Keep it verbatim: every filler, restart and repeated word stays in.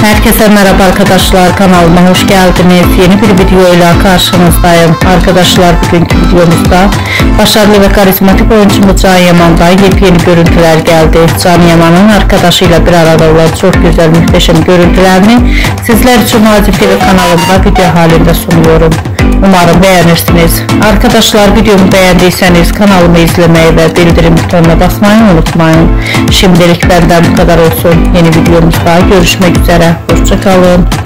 Herkese merhaba arkadaşlar, kanalıma hoş geldiniz. Yeni bir video ile karşınızdayım. Arkadaşlar, bugünkü videomuzda başarılı ve karizmatik oyuncumuz Can Yaman'dan yepyeni görüntüler geldi. Can Yaman'ın arkadaşıyla bir arada olan çok güzel, muhteşem görüntülerini sizler için Nazik T V kanalımda video halinde sunuyorum. Umarım beğenirsiniz. Arkadaşlar, videomu beğendiyseniz kanalımı izlemeyi ve bildirim butonuna basmayı unutmayın. Şimdilik benden bu kadar olsun. Yeni videomuzda görüşmek üzere. Hoşça kalın.